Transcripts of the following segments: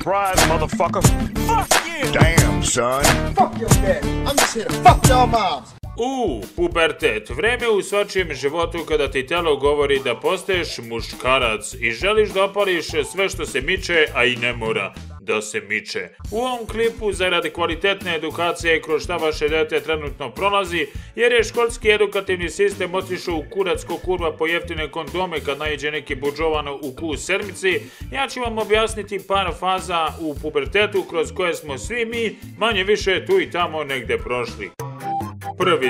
Surprise, motherfucker. Fuck you! Damn, son. Fuck your dad. I'm just here to fuck y'all moms. Pubertet, vreme u svačijem životu kada ti telo govori da postaješ muškarac i želiš da opališ sve što se miče, a i ne mora da se miče. U ovom klipu, zaradi kvalitetne edukacije kroz šta vaše dete trenutno prolazi, jer je školski edukativni sistem otišao u kurac ko kurva po jeftine kondome kad naiđe neki budžovan u Q7, ja ću vam objasniti par faza u pubertetu kroz koje smo svi mi manje više tu i tamo negde prošli. Prvi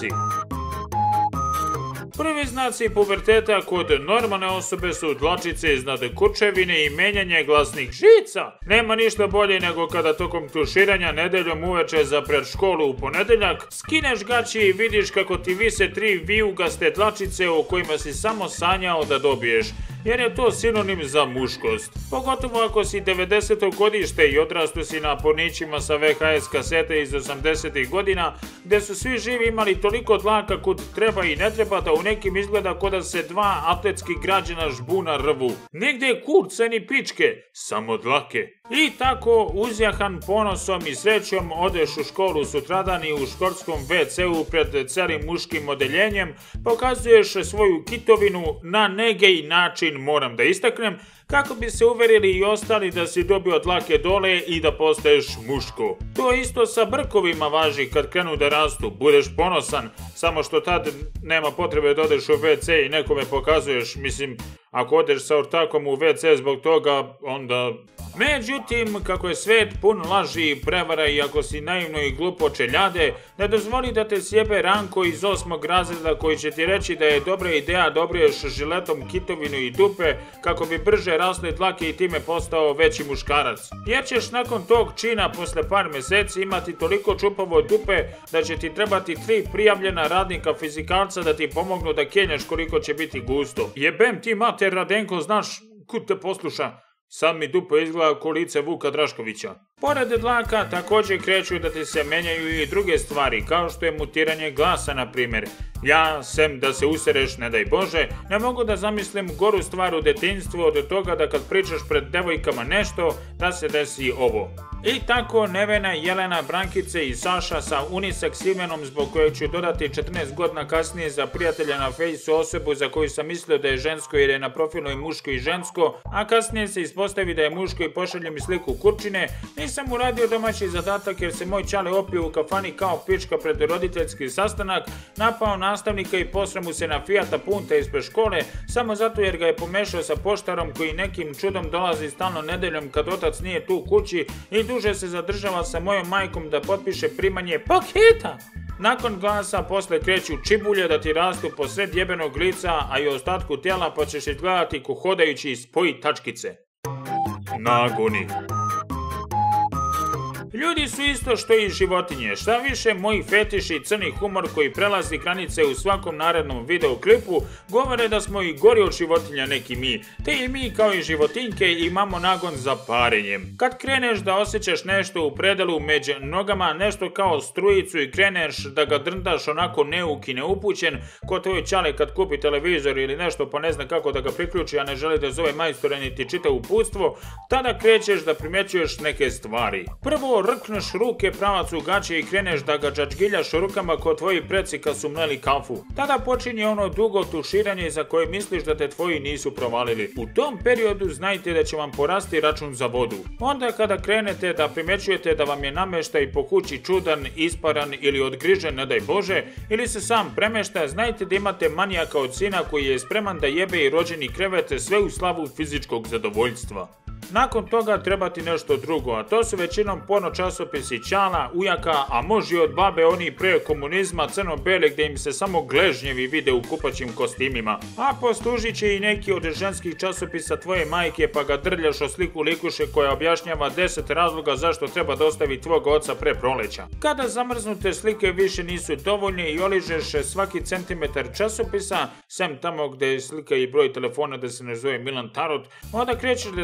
znaci puberteta kod normalne osobe su dlačice iznad kučevine i menjanje glasnih žica. Nema ništa bolje nego kada tokom tuširanja nedeljom uveče za pred školu u ponedeljak skineš gaći i vidiš kako ti vise 3 vijugaste dlačice o kojima si samo sanjao da dobiješ, jer je to sinonim za muškost. Pogotovo ako si 90. godište i odrasto si na pornićima sa VHS kasete iz 80. godina, gde su svi živi imali toliko dlaka kud treba i ne treba da u nekim izgleda ko da se dva atletski građana žbuna rvu. Nigde kurca ni pičke, samo dlake. I tako, uzjahan ponosom i srećom, odeš u školu sutradan i u školskom WC-u pred celim muškim odeljenjem pokazuješ svoju kitovinu na negej način, moram da istaknem, kako bi se uverili i ostali da si dobio dlake dole i da postaješ muško. To isto sa brkovima važi kad krenu da rastu, budeš ponosan, samo što tad nema potrebe da odeš u WC i nekome pokazuješ, mislim, ako odeš sa ortakom u WC zbog toga, onda... Međutim, kako je svet pun laži i prevara i ako si naivno i glupo čeljade, ne dozvoli da te sjebe Ranko iz 8. razreda koji će ti reći da je dobra ideja da obriješ žiletom kitovinu i dupe kako bi brže rasle dlake i time postao veći muškarac. Jer ćeš nakon tog čina posle par meseci imati toliko čupavo dupe da će ti trebati 3 prijavljena radnika fizikalca da ti pomognu da kenjaš koliko će biti gusto. Jebem ti mater, Radenko, znaš kud te posluša? Sad mi dupo izgleda ko lice Vuka Draškovića. Pored dlaka također kreću da ti se menjaju i druge stvari, kao što je mutiranje glasa, na primjer. Ja, sem da se usereš, ne daj Bože, ne mogu da zamislim goru stvar u detinjstvu od toga da kad pričaš pred devojkama nešto, da se desi ovo. I tako Nevena, Jelena, Brankice i Saša sa unisex imenom zbog kojeg ću dodati 14 godina kasnije za prijatelja na fejsu osobu za koju sam mislio da je žensko jer je na profilu i muško i žensko, a kasnije se ispostavi da je muško i pošalje mi sliku kurčine, nisam uradio domaći zadatak jer se moj čale opio u kafani kao pička pred roditeljski sastanak, napao nastavnika i posre mu se na Fijata Punta ispred škole, samo zato jer ga je pomešao sa poštarom koji nekim čudom dolazi stalno nedeljom kad otac nije tu kući i duže se zadržava sa mojom majkom da potpiše primanje paketa. Nakon glasa posle kreću čibulje da ti rastu po sred jebenog lica, a i ostatku tijela pa ćeš izgledati ko hodajući spoji tačkice. Nagoni. Ljudi su isto što i životinje, šta više moj fetiš i crni humor koji prelazi granice u svakom narednom videoklipu govore da smo i gori od životinja neki mi, te i mi kao i životinjke imamo nagon za parenjem. Kad kreneš da osjećaš nešto u predelu među nogama, nešto kao strujicu i kreneš da ga drndaš onako neuk i neupućen, ko tvoj čale kad kupi televizor ili nešto pa ne zna kako da ga priključi, a ne želi da zove majstora niti čita uputstvo, tada krećeš da primećuješ neke stvari. Prvo, rkneš ruke pravac u gaće i kreneš da ga džadžgiljaš rukama ko tvoji preci kad su mleli kafu. Tada počinje ono dugo tuširanje za koje misliš da te tvoji nisu provalili. U tom periodu znajte da će vam porasti račun za vodu. Onda kada krenete da primećujete da vam je nameštaj po kući čudan, isparan ili odgrižen, ne daj Bože, ili se sam premešta, znajte da imate manijaka od sina koji je spreman da jebe i rođeni krevete sve u slavu fizičkog zadovoljstva. Nakon toga treba ti nešto drugo, a to su većinom porno časopisi ćala, ujaka, a može i od babe oni pre komunizma crno-bele gde im se samo gležnjevi vide u kupaćim kostimima. A poslužit će i neki od ženskih časopisa tvoje majke pa ga drljaš o sliku likuše koja objašnjava 10 razloga zašto treba da ostavi tvog oca pre proleća. Kada zamrznute slike više nisu dovoljne i oližeš svaki centimetar časopisa, sem tamo gde je slika i broj telefona da se ne zove Milan Tarot, onda krećeš da se interesuješ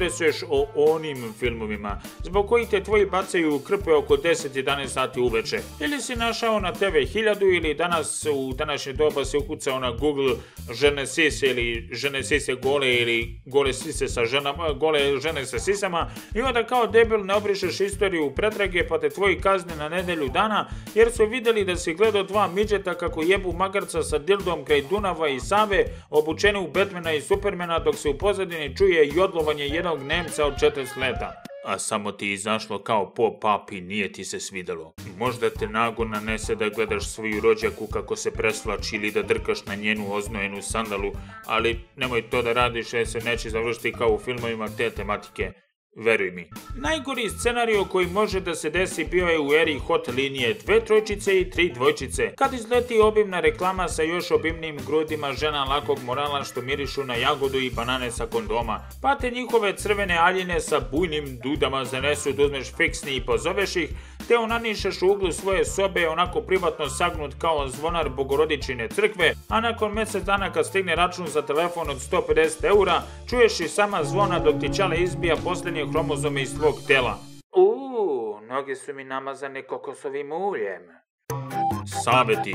interesuješ o onim filmovima, zbog kojih te tvoji bacaju u krpe oko 10-11 sati uveče. Ili si našao na TV 1000 ili danas u današnje doba se ukucao na Google žene sise ili žene sise gole ili gole sise sa ženama, gole žene sa sisama i onda kao debil ne obrišeš istoriju u pretrage pa te tvoji kazne na nedelju dana jer su vidjeli da si gledao dva midžeta kako jebu magarca sa dildom kraj Dunava i Save obučeni u Batmana i Supermana dok se u pozadini čuje jodlovanje jednog Nemca od 40 leta. A samo ti izašlo kao pop-up i nije ti se svidelo. Možda te nagon nanese da gledaš svoju rođaku kako se preslači ili da drkaš na njenu oznojenu sandalu, ali nemoj to da radiš jer se neće završiti kao u filmovima te tematike. Veruj mi. Najgori scenario koji može da se desi bio je u eri hot linije 2 trojčice i 3 dvojčice. Kad izleti obimna reklama sa još obimnim grudima žena lakog morala što mirišu na jagodu i banane sa kondoma, pa te njihove crvene aljine sa bujnim dudama zanesu da uzmeš fiksni i pozoveš ih, te onanišeš u uglu svoje sobe onako privatno sagnut kao zvonar Bogorodičine crkve, a nakon mjesec dana kad stigne račun za telefon od 150 eura, čuješ i sama zvona dok ti ćale izbija posljednje hromozome iz svog tela. Noge su mi namazane kokosovim uljem. Saveti.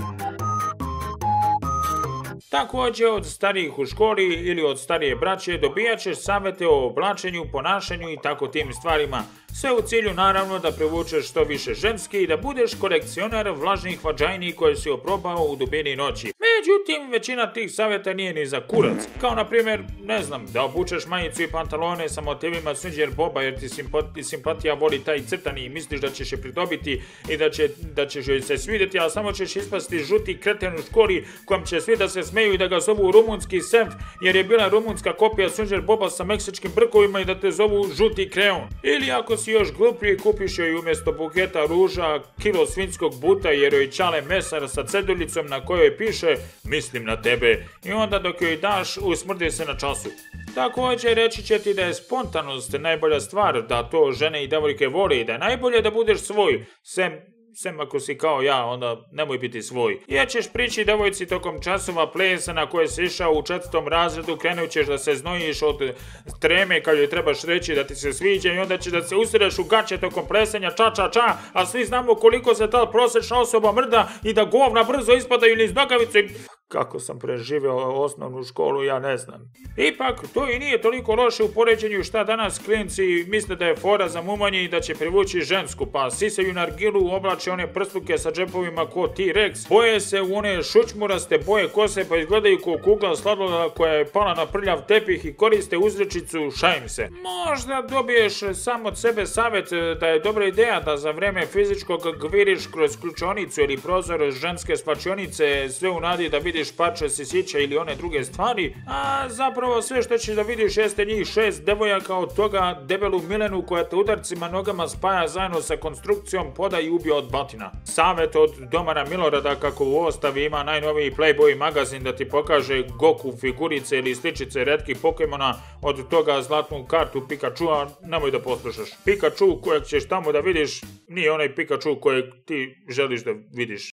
Također od starijih u školi ili od starije braće dobijat ćeš savete o oblačenju, ponašanju i tako tim stvarima. Sve u cilju naravno da privučeš što više ženski i da budeš kolekcionar vlažnih vađajni koje si oprobao u dubini noći. Međutim, većina tih savjeta nije ni za kurac. Kao na primjer, ne znam, da obučeš majicu i pantalone sa motivima Sunđer Boba jer ti simpatija voli taj crtani i misliš da ćeš je pridobiti i da ćeš joj se svidjeti, a samo ćeš ispasti žuti kreten u školi kojom će svi da se smeju i da ga zovu rumunski senf jer je bila rumunska kopija Sunđer Boba sa meksičkim brkovima i da te zovu žuti kreon. Ili ako si još gluplji, kupiš joj umjesto buketa ruža kilo svinjskog buta jer joj ćale mesar sa ceduljicom na kojoj piše mislim na tebe i onda dok joj daš usmrdi se na času. Također reći će ti da je spontanost najbolja stvar, da to žene i devojke vole i da je najbolje da budeš svoj, sem ako si kao ja, onda nemoj biti svoj. Jer ćeš prići devojci tokom časova plesa na koje si išao u 4. razredu, krenut ćeš da se znojiš od treme kad joj trebaš reći da ti se sviđa i onda će da se usireš u gaće tokom plesanja ča, a svi znamo koliko se ta prosječna osoba mrda i da govna brzo ispadaju niz nogavicu i... Kako sam preživio osnovnu školu, ja ne znam. Ipak, to i nije toliko loše u poređenju šta danas klinci misle da je fora za mumanje i da će privući žensku, pa sisaju nargilu, oblače one prsluke sa džepovima ko T-Rex, boje se u one šućmuraste boje kose pa izgledaju ko kugla sladoleda koja je pala na prljav tepih i koriste uzrečicu šajim se. Možda dobiješ sam od sebe savjet da je dobra ideja da za vreme fizičkog gviriš kroz ključonicu ili prozor ženske svačionice sve u nadi da vidiš parče sisića ili one druge stvari, a zapravo sve što ćeš da vidiš jeste njih 6 devojaka, od toga debelu Milenu koja te udarcima nogama spaja zajedno sa konstrukcijom poda i ubija od batina. Savjet od Domara Milorada kako u ostavi ima najnoviji Playboy magazin da ti pokaže Goku figurice ili sličice retkih Pokemona, od toga zlatnu kartu Pikachua, nemoj da poslušaš. Pikachu kojeg ćeš tamo da vidiš nije onaj Pikachu kojeg ti želiš da vidiš.